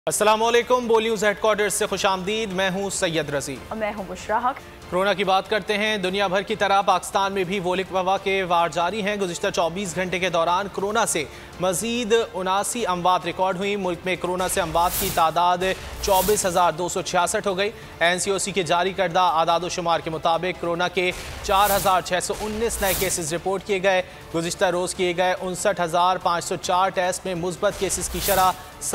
अस्सलामुअलैकुम, बोल news headquarter से खुशामदीद। मैं हूँ सैयद रजी। मैं हूँ बुशरा हक। कोरोना की बात करते हैं। दुनिया भर की तरह पाकिस्तान में भी वोलिक वबा के वार जारी हैं। गुज़िश्ता 24 घंटे के दौरान कोरोना से मजीद 79 अमवात रिकॉर्ड हुई। मुल्क में कोरोना से अमवात की तादाद 24,266 हो गई। NCOC के जारी करदा आदाद शुमार के मुताबिक कोरोना के 4,619 नए केसेस रिपोर्ट किए गए। गुज़िश्ता रोज़ किए गए 59,504 टेस्ट में मुस्बत केसेस की शरह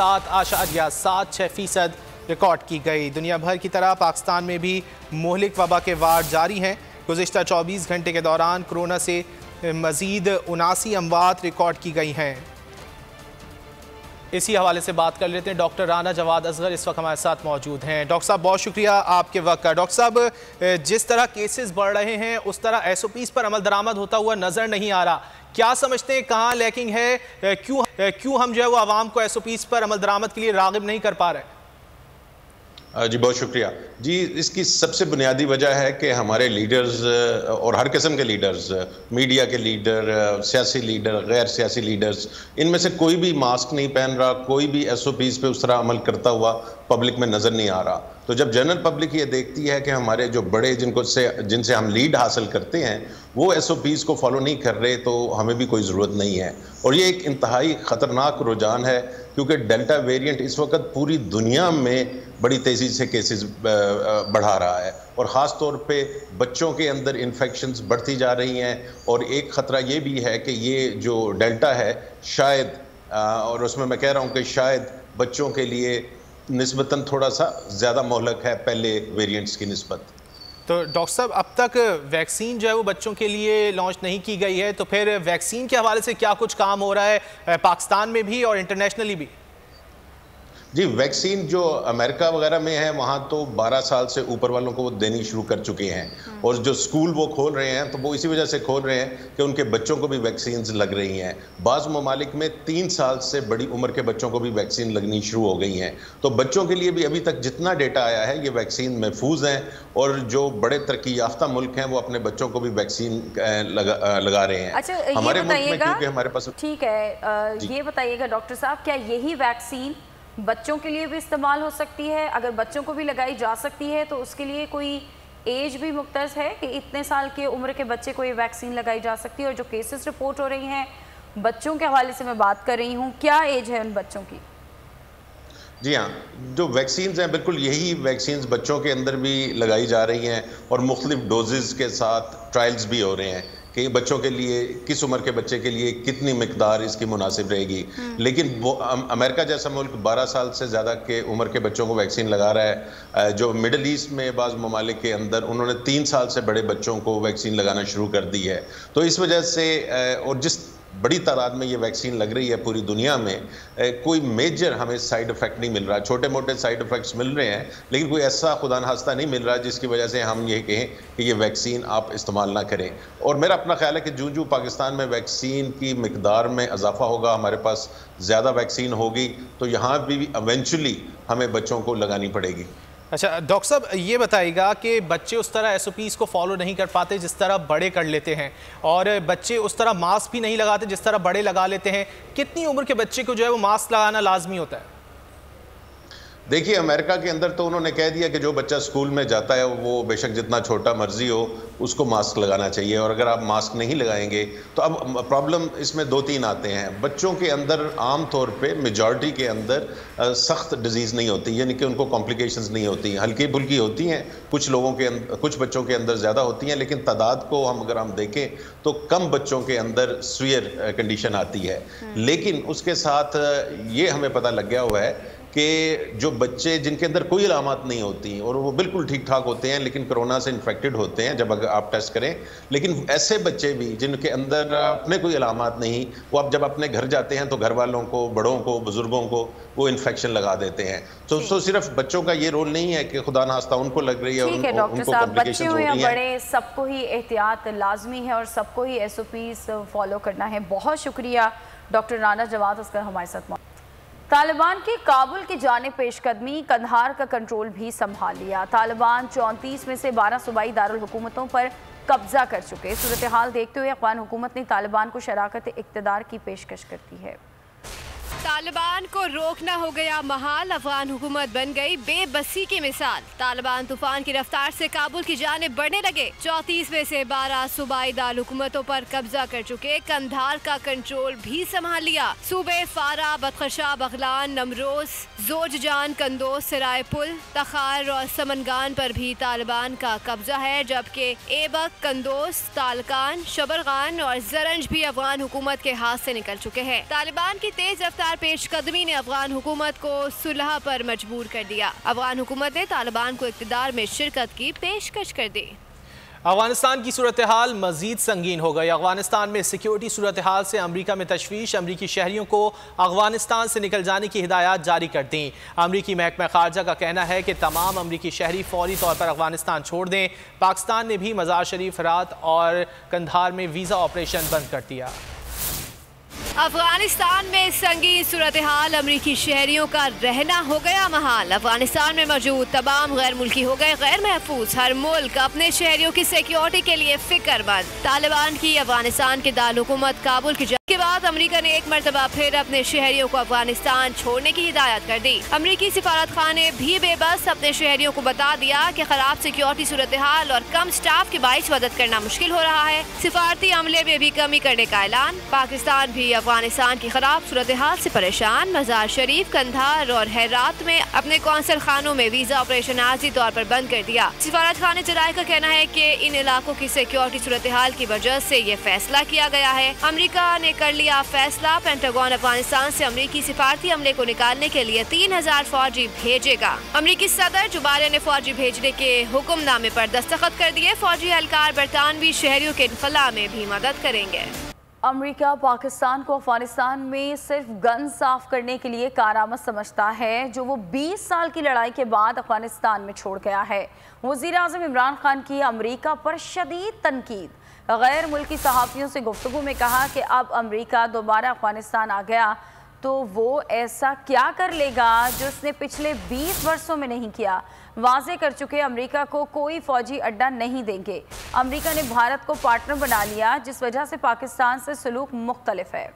7.76% रिकॉर्ड की गई। दुनिया भर की तरह पाकिस्तान में भी मोहलिक वबा के वार जारी हैं। गुज़िश्ता 24 घंटे के दौरान कोरोना से मज़ीद 79 अमवात रिकॉर्ड की गई हैं। इसी हवाले से बात कर लेते हैं। डॉक्टर राना जवाद असगर इस वक्त हमारे साथ मौजूद हैं। डॉक्टर साहब, बहुत शुक्रिया आपके वक्त का। डॉक्टर साहब, जिस तरह केसेस बढ़ रहे हैं उस तरह SOPs पर अमल दरामद होता हुआ नज़र नहीं आ रहा। क्या समझते हैं कहाँ लैकिंग है? क्यों हम जो है वो आवाम को SOPs पर अमल दरामद के लिए राग़िब नहीं कर पा रहे? जी बहुत शुक्रिया जी। इसकी सबसे बुनियादी वजह है कि हमारे लीडर्स और हर किस्म के लीडर्स, मीडिया के लीडर, सियासी लीडर, गैर सियासी लीडर्स, इनमें से कोई भी मास्क नहीं पहन रहा, कोई भी SOPs पे उस तरह अमल करता हुआ पब्लिक में नज़र नहीं आ रहा। तो जब जनरल पब्लिक ये देखती है कि हमारे जो बड़े जिनसे हम लीड हासिल करते हैं वो SOPs को फॉलो नहीं कर रहे, तो हमें भी कोई ज़रूरत नहीं है। और ये एक इंतहाई ख़तरनाक रुझान है, क्योंकि डेल्टा वेरिएंट इस वक्त पूरी दुनिया में बड़ी तेज़ी से केसेस बढ़ा रहा है और ख़ास तौर पे बच्चों के अंदर इन्फेक्शंस बढ़ती जा रही हैं। और एक ख़तरा ये भी है कि ये जो डेल्टा है शायद, और उसमें मैं कह रहा हूँ कि शायद बच्चों के लिए निस्बतन थोड़ा सा ज़्यादा मोहलक है पहले वेरिएंट्स की निस्बत। तो डॉक्टर साहब, अब तक वैक्सीन जो है वो बच्चों के लिए लॉन्च नहीं की गई है, तो फिर वैक्सीन के हवाले से क्या कुछ काम हो रहा है पाकिस्तान में भी और इंटरनेशनली भी? जी, वैक्सीन जो अमेरिका वगैरह में है वहाँ तो 12 साल से ऊपर वालों को वो देनी शुरू कर चुके हैं। और जो स्कूल वो खोल रहे हैं तो वो इसी वजह से खोल रहे हैं कि उनके बच्चों को भी वैक्सीन लग रही हैं। बाज़ ममालिक में 3 साल से बड़ी उम्र के बच्चों को भी वैक्सीन लगनी शुरू हो गई हैं। तो बच्चों के लिए भी अभी तक जितना डेटा आया है ये वैक्सीन महफूज हैं, और जो बड़े तरक्की याफ्ता मुल्क हैं वो अपने बच्चों को भी वैक्सीन लगा रहे हैं। अच्छा, हमारे मुल्क में क्योंकि हमारे पास ठीक है, ये बताइएगा डॉक्टर साहब, क्या यही वैक्सीन बच्चों के लिए भी इस्तेमाल हो सकती है? अगर बच्चों को भी लगाई जा सकती है तो उसके लिए कोई एज भी मुख्तस है कि इतने साल की उम्र के बच्चे को ये वैक्सीन लगाई जा सकती है? और जो केसेस रिपोर्ट हो रही हैं बच्चों के हवाले से मैं बात कर रही हूँ, क्या एज है उन बच्चों की? जी हाँ, जो वैक्सीन्स हैं बिल्कुल यही वैक्सीन्स बच्चों के अंदर भी लगाई जा रही हैं और मुख्तलिफ डोजेज़ के साथ ट्रायल्स भी हो रहे हैं कि बच्चों के लिए, किस उम्र के बच्चे के लिए कितनी मिकदार इसकी मुनासिब रहेगी। लेकिन वो अमेरिका जैसा मुल्क 12 साल से ज़्यादा के उम्र के बच्चों को वैक्सीन लगा रहा है। जो मिडल ईस्ट में बाज़ ममालिक के अंदर उन्होंने 3 साल से बड़े बच्चों को वैक्सीन लगाना शुरू कर दी है। तो इस वजह से और जिस बड़ी तादाद में ये वैक्सीन लग रही है पूरी दुनिया में, कोई मेजर हमें साइड इफ़ेक्ट नहीं मिल रहा। छोटे मोटे साइड इफ़ेक्ट्स मिल रहे हैं लेकिन कोई ऐसा खुदा नखास्ता नहीं मिल रहा जिसकी वजह से हम ये कहें कि ये वैक्सीन आप इस्तेमाल ना करें। और मेरा अपना ख्याल है कि जो पाकिस्तान में वैक्सीन की मिकदार में इजाफा होगा, हमारे पास ज़्यादा वैक्सीन होगी, तो यहाँ भी इवेंचुअली हमें बच्चों को लगानी पड़ेगी। अच्छा डॉक्टर साहब, ये बताइएगा कि बच्चे उस तरह SOPs को फॉलो नहीं कर पाते जिस तरह बड़े कर लेते हैं, और बच्चे उस तरह मास्क भी नहीं लगाते जिस तरह बड़े लगा लेते हैं। कितनी उम्र के बच्चे को जो है वो मास्क लगाना लाजमी होता है? देखिए, अमेरिका के अंदर तो उन्होंने कह दिया कि जो बच्चा स्कूल में जाता है वो बेशक जितना छोटा मर्जी हो उसको मास्क लगाना चाहिए, और अगर आप मास्क नहीं लगाएंगे तो अब प्रॉब्लम इसमें 2-3 आते हैं। बच्चों के अंदर आम तौर पे मेजॉरिटी के अंदर सख्त डिजीज़ नहीं होती, यानी कि उनको कॉम्प्लिकेशंस नहीं होती, हल्की फुल्की होती हैं। कुछ लोगों के अंदर, कुछ बच्चों के अंदर ज़्यादा होती हैं, लेकिन तादाद को अगर हम देखें तो कम बच्चों के अंदर सीवियर कंडीशन आती है। लेकिन उसके साथ ये हमें पता लग गया हुआ है कि जो बच्चे जिनके अंदर कोई अलामत नहीं होती और वो बिल्कुल ठीक ठाक होते हैं लेकिन कोरोना से इन्फेक्टेड होते हैं जब अगर आप टेस्ट करें, लेकिन ऐसे बच्चे भी जिनके अंदर अपने कोई अलामत नहीं, वो अब जब अपने घर जाते हैं तो घर वालों को, बड़ों को, बुजुर्गों को वो इन्फेक्शन लगा देते हैं। तो सिर्फ बच्चों का ये रोल नहीं है कि खुदा नास्ता उनको लग रही है, उनको कॉम्प्लिकेशंस हो रही हैं। बड़े सबको ही एहतियात लाजमी है और सबको ही SOPs फॉलो करना है। बहुत शुक्रिया डॉक्टर राना जवाद असगर हमारे साथ। तालिबान की काबुल की जाने पेशकदमी, कंधार का कंट्रोल भी संभाल लिया। तालिबान 34 में से 12 सूबाई दारुल हुकूमतों पर कब्जा कर चुके। सूरत हाल देखते हुए अफ़गान हुकूमत ने तालिबान को शराकत इक़्तिदार की पेशकश करती है। तालिबान को रोकना हो गया महाल, अफगान हुकूमत बन गई बेबसी की मिसाल। तालिबान तूफान की रफ्तार से काबुल की जानिब बढ़ने लगे। 34 में से 12 सूबाई दार हुकूमतों पर कब्जा कर चुके, कंधार का कंट्रोल भी संभाल लिया। सूबे फारा, बदखशा, बगलान, नमरोज, जोजजान, कंदोज, सरायपुल, तखार और समनगान पर भी तालिबान का कब्जा है, जबकि एबक, कंदोज, तालकान, शबरगान और जरंज भी अफगान हुकूमत के हाथ से निकल चुके हैं। तालिबान की तेज रफ्तार पेशकदमी ने अफगान हुकूमत को सुलह पर मजबूर कर दिया। अफगान हुकूमत ने तालिबान को इक़्तिदार में शिरकत की पेशकश कर दी। अफगानिस्तान की सूरत हाल मजीद संगीन हो गई। अफगानिस्तान में सिक्योरिटी सूरत हाल से अमरीका में तशवीश, अमरीकी शहरियों को अफगानिस्तान से निकल जाने की हिदायत जारी कर दी। अमरीकी महकमा खारजा का कहना है कि तमाम अमरीकी शहरी फौरी तौर पर अफगानिस्तान छोड़ दें। पाकिस्तान ने भी मज़ार शरीफ, हेरात और कंधार में वीज़ा ऑपरेशन बंद कर दिया। अफगानिस्तान में संगीन सूरत हाल, अमरीकी शहरियों का रहना हो गया महाल। अफगानिस्तान में मौजूद तमाम गैर मुल्की हो गए गैर महफूज। हर मुल्क अपने शहरियों की सिक्योरिटी के लिए फिक्रमंद। तालिबान की अफगानिस्तान के दारुल-हुकूमत काबुल की के बाद अमेरिका ने एक मरतबा फिर अपने शहरियों को अफगानिस्तान छोड़ने की हिदायत कर दी। अमेरिकी सिफारत खाने भी बेबस अपने शहरियों को बता दिया कि खराब सिक्योरिटी सूरत हाल और कम स्टाफ के बाइस मदद करना मुश्किल हो रहा है। सिफारती अमले में भी कमी करने का ऐलान। पाकिस्तान भी अफगानिस्तान की खराब सूरत हाल से परेशान। मज़ार शरीफ, कंधार और हेरात में अपने कौंसल खानों में वीजा ऑपरेशन आर्जी तौर पर बंद कर दिया। सिफारत खाने जराये का कहना है कि इन इलाकों की सिक्योरिटी सूरत हाल की वजह से ये फैसला किया गया है। अमेरिका ने कर लिया फैसला। पेंटागन अफगानिस्तान से अमेरिकी सिफारती अमले को निकालने के लिए 3000 फौजी भेजेगा। अमेरिकी सदर जो बाइडेन ने फौजी भेजने के हुक्मनामे पर दस्तखत कर दिए। फौजी एहलकार बरतानवी शहरियों के इनखला में भी मदद करेंगे। अमेरिका पाकिस्तान को अफगानिस्तान में सिर्फ गन साफ करने के लिए कारआमद समझता है, जो वो 20 साल की लड़ाई के बाद अफगानिस्तान में छोड़ गया है। वज़ीर आज़म इमरान खान की अमेरिका पर शदीद तनकीद। गैर मुल्की सहाफ़ियों से गुफ्तगू में कहा कि अब अमेरिका दोबारा अफगानिस्तान आ गया तो वो ऐसा क्या कर लेगा जो उसने पिछले 20 वर्षों में नहीं किया। वाज़े कर चुके अमेरिका को कोई फ़ौजी अड्डा नहीं देंगे। अमेरिका ने भारत को पार्टनर बना लिया, जिस वजह से पाकिस्तान से सलूक मुख्तलिफ है।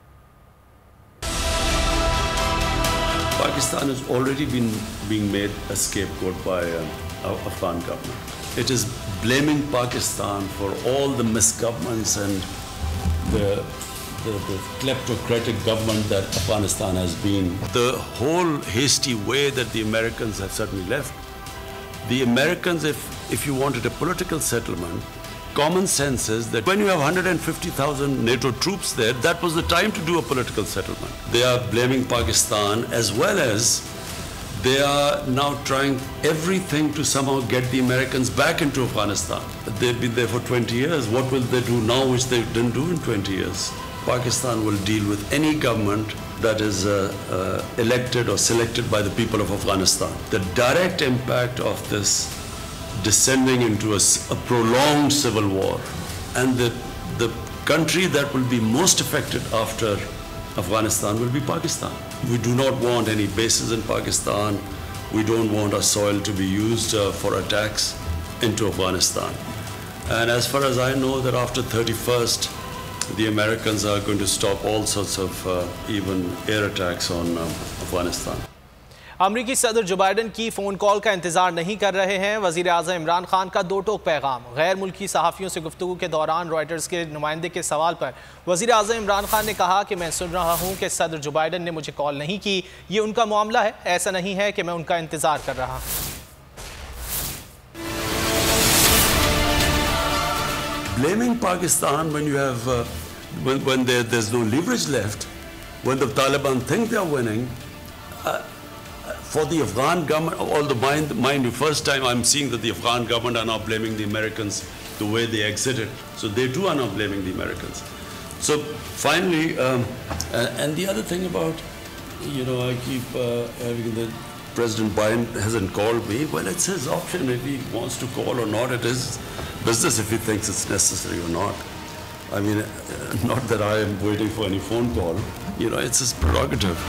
Pakistan has already been being made a scapegoat by Afghan government. It is blaming Pakistan for all the misgovernments and the kleptocratic government that Afghanistan has been. The whole hasty way that the Americans have suddenly left. The Americans, if you wanted a political settlement, common sense is that when you have 150,000 NATO troops there, that was the time to do a political settlement. They are blaming Pakistan, as well as they are now trying everything to somehow get the Americans back into Afghanistan. They've been there for 20 years. What will they do now which they didn't do in 20 years? Pakistan will deal with any government that is elected or selected by the people of Afghanistan. The direct impact of this descending into a prolonged civil war, and the country that will be most affected after Afghanistan will be Pakistan. We do not want any bases in Pakistan. We don't want our soil to be used for attacks into Afghanistan. And as far as I know, that after 31st, the Americans are going to stop all sorts of even air attacks on Afghanistan. अमरीकी सदर Joe Biden की phone call का इंतजार नहीं कर रहे हैं। वज़ीर आज़म इमरान खान का दो टोक पैगाम। गैर मुल्की सहाफ़ियों से गुफ्तगू के दौरान रॉयटर्स के नुमाइंदे के सवाल पर वज़ीर आज़म इमरान खान ने कहा कि मैं सुन रहा हूँ कि सदर जो बाइडेन ने मुझे कॉल नहीं की, ये उनका मामला है, ऐसा नहीं है कि मैं उनका इंतज़ार कर रहा हूँ। Blaming Pakistan when you have when there's no leverage left, when the Taliban think they are winning, for the Afghan government, although mind you, first time I'm seeing that the Afghan government are now blaming the Americans the way they exited, so they too are now blaming the Americans. So finally, and the other thing about, you know, I keep having the President Biden hasn't called me. Well, it's his option if he wants to call or not. It is business if he thinks it's necessary or not. I mean, not that I am waiting for any phone call. You know, it's his prerogative.